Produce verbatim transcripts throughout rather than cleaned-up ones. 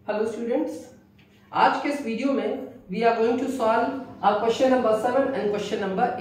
Hello students, आज के इस वीडियो में we are going to solve our question number seven and question number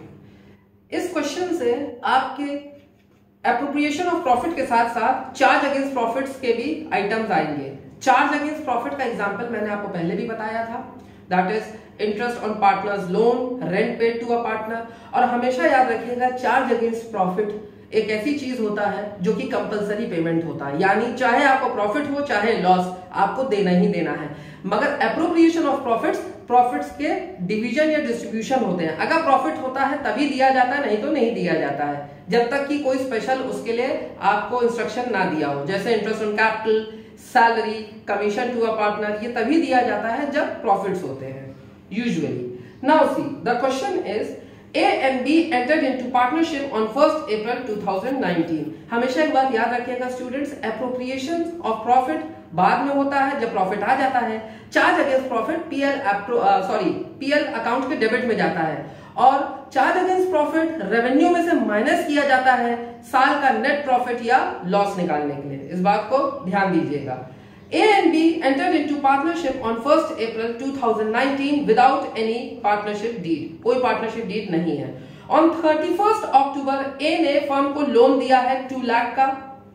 eight. इस question से आपके एप्रोप्रिएशन ऑफ प्रॉफिट के साथ साथ चार्ज अगेंस्ट प्रॉफिट्स के भी आइटम्स आएंगे। चार्ज अगेंस्ट प्रॉफिट का एग्जांपल मैंने आपको पहले भी बताया था, that is interest on partners loan, rent paid to a partner. और हमेशा याद रखिएगा, चार्ज अगेंस्ट प्रॉफिट एक ऐसी चीज होता है जो कि कंपलसरी पेमेंट होता है, यानी चाहे आपको प्रॉफिट हो चाहे लॉस, आपको देना ही देना है। मगर एप्रोप्रिएशन ऑफ प्रॉफिट्स प्रॉफिट्स के डिवीजन या डिस्ट्रीब्यूशन होते हैं। अगर प्रॉफिट होता है तभी दिया जाता है, नहीं तो नहीं दिया जाता है, जब तक कि कोई स्पेशल उसके लिए आपको इंस्ट्रक्शन ना दिया हो। जैसे interest on capital, salary, commission to a partner, ये तभी दिया जाता है जब प्रॉफिट्स होते हैं usually. Now see the question is A and B entered into partnership on first April two thousand nineteen। हमेशा एक बात याद रखिएगा स्टूडेंट्स, एप्रोप्रिएशन ऑफ प्रॉफिट बाद में होता है जब प्रॉफिट आ जाता है। Charge against profit P L sorry P L account के डेबिट में जाता है, और चार्ज अगेंस्ट प्रॉफिट रेवेन्यू में से माइनस किया जाता है साल का नेट प्रॉफिट या लॉस निकालने के लिए। इस बात को ध्यान दीजिएगा। A and B entered into partnership on first April two thousand nineteen without any partnership deed। कोई पार्टनरशिप डीड नहीं है। On thirty-first October A ने फर्म को लोन दिया है टू लाख का,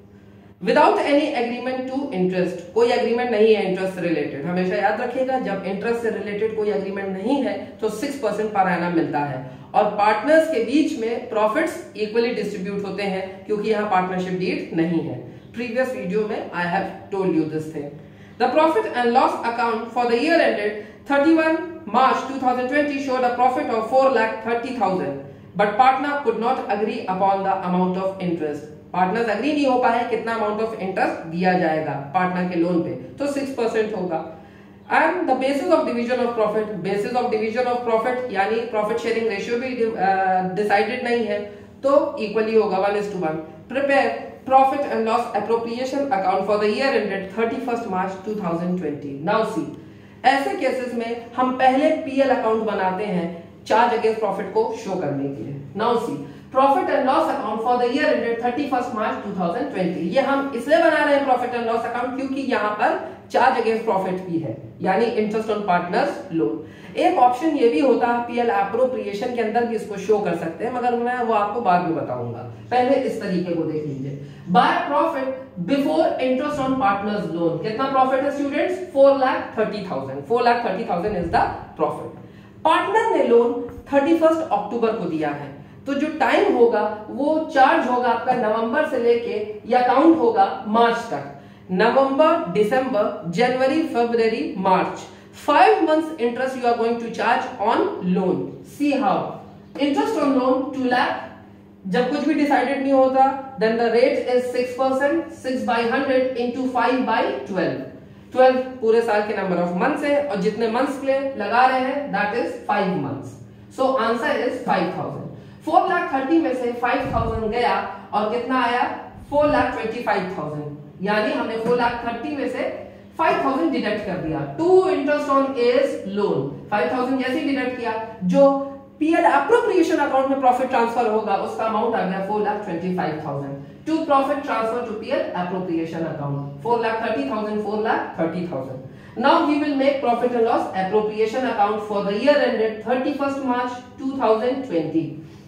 without any agreement to interest. कोई एग्रीमेंट नहीं है इंटरेस्ट से रिलेटेड। हमेशा याद रखिएगा, जब इंटरेस्ट से रिलेटेड कोई एग्रीमेंट नहीं है तो सिक्स परसेंट पर एनम मिलता है, और पार्टनर्स के बीच में प्रॉफिट्स इक्वली डिस्ट्रीब्यूट होते हैं क्योंकि यहाँ पार्टनरशिप डीड नहीं है। Previous video में I have told you this thing. The profit and loss account for the year ended thirty-first March two thousand twenty showed a profit of four lakh thirty thousand, but partner could not agree upon the amount of interest। Partners agree नहीं हो पाए कितना amount of interest दिया जाएगा partner के loan पे, तो six percent होगा। And the basis of division of profit, basis of division of profit यानी प्रॉफिट शेयरिंग रेशियो भी डिसाइडेड uh, नहीं है, तो इक्वली होगा one is to one. Prepare Profit and loss appropriation account for the year ended thirty-first March two thousand twenty। Now see, ऐसे cases में हम पहले पीएल अकाउंट बनाते हैं चार्ज अगेंस्ट प्रॉफिट को शो करने के लिए। Now see, profit and loss account for the year ended thirty-first March two thousand twenty। ये हम इसलिए बना रहे हैं प्रॉफिट एंड लॉस अकाउंट क्योंकि यहाँ पर चार्ज अगेंस्ट प्रॉफिट भी है, यानी इंटरेस्ट ऑन पार्टनर्स लोन। एक ऑप्शन ये भी होता है पीएल एप्रोप्रिएशन के अंदर भी इसको शो कर सकते हैं, मगर मैं वो आपको बाद में बताऊंगा। पहले इस तरीके को देख लीजिए। By profit before interest on partners loan. कितना प्रॉफिट है students? Four lakh thirty thousand. Four lakh thirty thousand is the profit. Partner ने लोन थर्टी फर्स्ट अक्टूबर को दिया है, तो जो टाइम होगा वो चार्ज होगा आपका नवंबर से लेके या काउंट होगा मार्च तक। नवंबर, दिसंबर, जनवरी, फरवरी, मार्च, five months interest you are going to charge on loan। See how interest on loan two lakh, जब कुछ भी डिसाइडेड नहीं होता then the rate is six percent, six by one hundred into five by twelve। twelve पूरे साल के number of months है, और जितने मंथ्स के लिए लगा रहे हैं that is five months। so answer is five thousand। four lakh thirty में से five thousand गया और कितना आया? four lakh twenty-five thousand, यानी हमने four lakh thirty में से five thousand डिडक्ट कर दिया to interest on A's loan. five thousand जैसे डिडक्ट किया, जो पीएल एप्रोप्रिएशन अकाउंट में प्रॉफिट ट्रांसफर होगा उसका अमाउंट आ गया four lakh twenty-five thousand to profit transfer to P L appropriation account. four lakh thirty thousand, four lakh thirty thousand। Now we will make profit and loss appropriation account for the year ended thirty-first March two thousand twenty।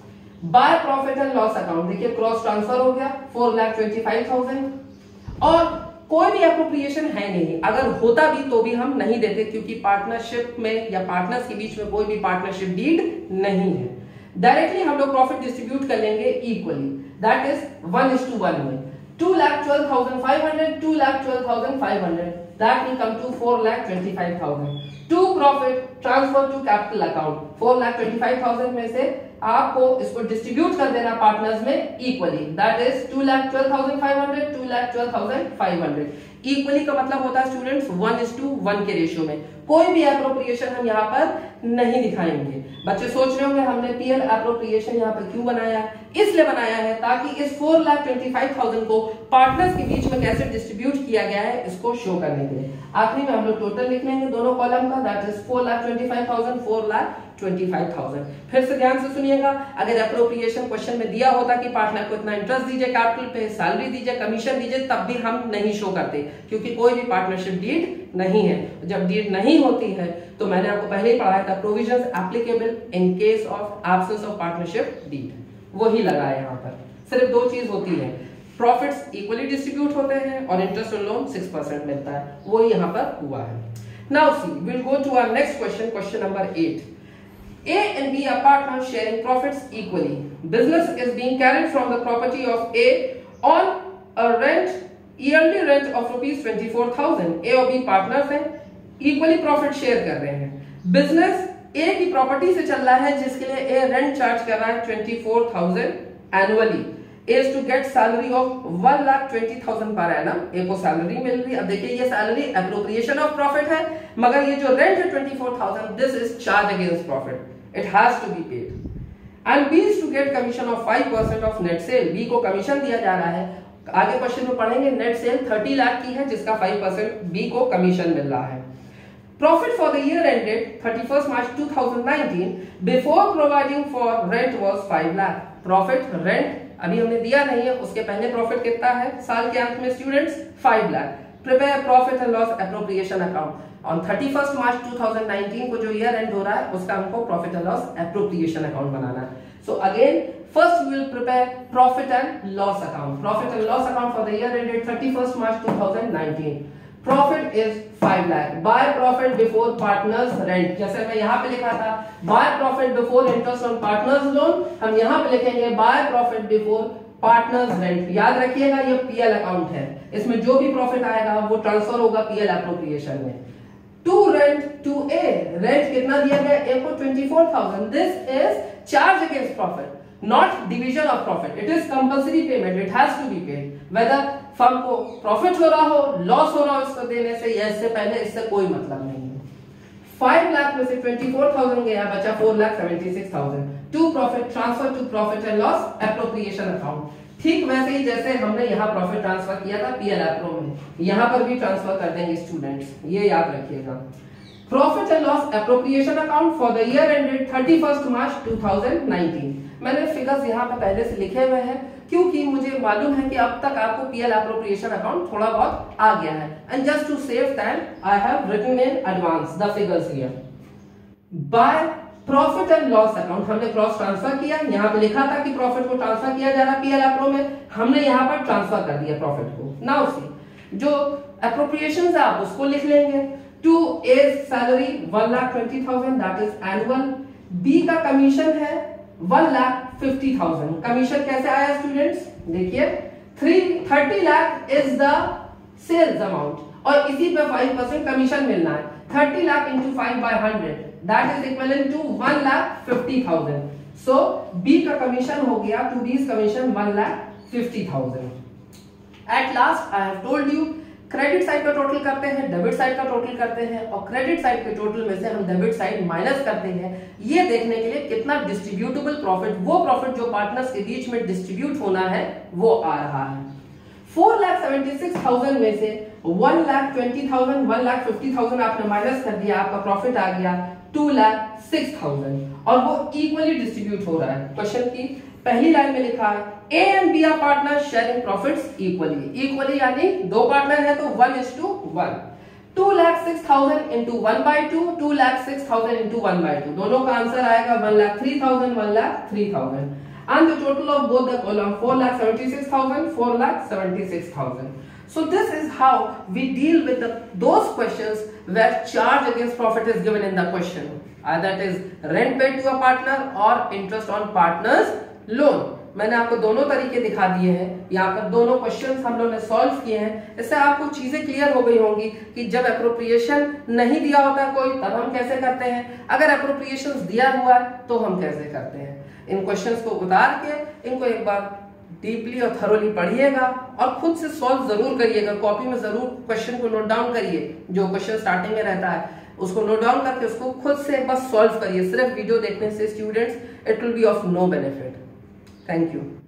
By profit and loss account, देखिए cross transfer हो गया four lakh twenty-five thousand, और कोई भी appropriation है नहीं। अगर होता भी तो भी हम नहीं देते क्योंकि पार्टनरशिप में या पार्टनर्स के बीच में कोई भी पार्टनरशिप डीड नहीं है। डायरेक्टली हम लोग प्रॉफिट डिस्ट्रीब्यूट कर लेंगे equally, that is one is to one में। two lakh twelve thousand five hundred, two lakh twelve thousand five hundred, that will come to four lakh twenty-five thousand। To profit transfer to capital account, four lakh twenty-five thousand में से आपको इसको distribute कर देना partners में equally, that is two lakh twelve thousand five hundred, two lakh twelve thousand five hundred। Equally का मतलब होता है students one is to one के रेशियो में। कोई भी एप्रोप्रिएशन हम यहाँ पर नहीं दिखाएंगे। बच्चे सोच रहे होंगे हमने पीएल एप्रोप्रिएशन यहाँ पर क्यों बनाया? इसलिए बनाया है ताकि इस four lakh twenty-five thousand को पार्टनर्स के बीच में कैसे डिस्ट्रीब्यूट किया गया है इसको शो करने के लिए। आखिरी में हम लोग टोटल लिख लेंगे दोनों कॉलम का, that is four lakh twenty-five thousand, four lakh पच्चीस हज़ार। फिर से ध्यान से सुनिएगा, अगर एप्रोप्रिएशन क्वेश्चन में दिया होता कि पार्टनर को इतना इंटरेस्ट दीजिए कैपिटल पे, सैलरी दीजिए, कमीशन दीजिए, तब भी हम नहीं शो करते, क्योंकि कोई भी पार्टनरशिप डीड नहीं है। जब डीड नहीं होती है तो मैंने आपको पहले ही पढ़ाया था, provisions applicable in case of absence of partnership deed, वही लगा है यहाँ पर। सिर्फ दो चीज होती है, प्रॉफिट्स इक्वली डिस्ट्रीब्यूट होते हैं और interest on loan six percent मिलता है, वो यहाँ पर हुआ है। Now see, we'll go to our next question, question number eight. A and B are partners sharing profits equally. Business is being carried from the property of A on a rent, yearly rent of rupees twenty-four thousand. A और B partners हैं, equally profit share कर रहे हैं। Business A की property से चल रहा है, जिसके लिए A रेंट चार्ज कर रहा है twenty-four thousand annually. is to get salary of one lakh twenty thousand per annum. A को सैलरी मिल रही है। अब देखिए ये सैलरी एप्रोप्रिएशन ऑफ प्रॉफिट है, मगर ये जो रेंट है twenty-four thousand, this is charge against profit, it has to be paid. And B is to get commission of five percent of net sale. B को कमीशन दिया जा रहा है, आगे क्वेश्चन में पढ़ेंगे, नेट सेल thirty लाख की है, जिसका five percent B को कमीशन मिल रहा है। Profit for the year ended thirty-first March two thousand nineteen before providing for rent was five lakh. Profit rent अभी हमने दिया नहीं है, उसके पहले प्रॉफिट कितना है साल के अंत में students? five lakh. Prepare profit and loss appropriation account on thirty-first March two thousand nineteen को जो ईयर एंड हो रहा है उसका हमको profit and loss appropriation account बनाना है। So again first we will prepare profit and loss account. Profit and loss account for the year ended thirty-first March two thousand nineteen. Profit is five lakh. Buy profit before partners rent. जैसे मैं यहाँ पे लिखा था buy profit before interest on partners loan, हम यहाँ पे लिखेंगे buy profit before partners rent. याद रखिएगा ये P L अकाउंट है, इसमें जो भी प्रॉफिट आएगा वो ट्रांसफर होगा P L एप्रोप्रिएशन में। To rent to A, rent कितना दिया गया? A को twenty-four thousand. This is charge against profit, not division of profit. It is compulsory payment. It has to be paid. Whether firm को profit हो रहा हो, loss हो रहा हो इसको देने से या इससे पहले, इससे कोई मतलब नहीं है। five लाख में से twenty-four thousand गया, बचा four lakh seventy-six thousand. To profit transfer to profit and loss appropriation account. ठीक वैसे ही जैसे हमने यहाँ प्रॉफिट ट्रांसफर किया था P L एप्रो में, यहाँ पर भी ट्रांसफर कर देंगे स्टूडेंट्स, ये याद रखिएगा। Profit and loss appropriation account for the year ended thirty-first March two thousand nineteen. मैंने फिगर्स यहाँ पे पहले से लिखे हुए हैं, क्योंकि मुझे मालूम है कि अब तक आपको P L एप्रोप्रिएशन अकाउंट थोड़ा बहुत आ गया है, and just to save time I have written in advance the figures here. By profit and loss account हमने क्रॉस ट्रांसफर किया, यहाँ पे लिखा था कि प्रॉफिट को ट्रांसफर किया जा रहा है P L एप्रो में, हमने यहाँ पर ट्रांसफर कर दिया प्रॉफिट को। नाउ सी जो एप्रोप्रिएशन है आप उसको लिख लेंगे। To A salary one lakh twenty thousand, that is annual. B का कमीशन है one lakh fifty thousand. Commission कैसे आया स्टूडेंट्स? देखिए thirty lakh is the sales amount और इसी पे five percent कमीशन मिलना है। thirty lakh into five by one hundred, that is equivalent to one lakh fifty thousand. So B का कमीशन हो गया, to B's commission one lakh fifty thousand. At last I have told you, credit side का total करते हैं, debit side का total करते हैं, और क्रेडिट साइड के टोटल में से हम डेबिट साइड माइनस करते हैं, ये देखने के लिए कितना डिस्ट्रीब्यूटेबल प्रॉफिट, वो प्रॉफिट जो पार्टनर्स के बीच में डिस्ट्रीब्यूट होना है वो आ रहा है। four lakh seventy-six thousand में से one lakh twenty thousand, one lakh fifty thousand आपने माइनस कर दिया, आपका प्रॉफिट आ गया two lakh six thousand, और वो इक्वली डिस्ट्रीब्यूट हो रहा है। क्वेश्चन की पहली लाइन में लिखा है A and B are partners sharing profits equally. Equally यानी दो पार्टनर है तो one is to one. two lakh six thousand into one by two, two lakh six thousand into one by two. दोनों का answer आएगा one lakh three thousand, one lakh three thousand. And the total of both the column four lakh seventy-six thousand, four lakh seventy-six thousand. So this is how we deal with the, those questions where charge against profit is given in the question. Either it is rent paid to a partner or interest on partner's loan. मैंने आपको दोनों तरीके दिखा दिए हैं, यहाँ पर दोनों क्वेश्चंस हम लोगों ने सॉल्व किए हैं। इससे आपको चीजें क्लियर हो गई होंगी कि जब एप्रोप्रिएशन नहीं दिया होता कोई तब हम कैसे करते हैं, अगर एप्रोप्रिएशन दिया हुआ है तो हम कैसे करते हैं। इन क्वेश्चंस को उतार के इनको एक बार डीपली और थरोली पढ़िएगा और खुद से सॉल्व जरूर करिएगा। कॉपी में जरूर क्वेश्चन को नोट डाउन करिए, जो क्वेश्चन स्टार्टिंग में रहता है उसको नोट डाउन करके उसको खुद से बस सॉल्व करिए। सिर्फ वीडियो देखने से students it will be of no benefit. Thank you.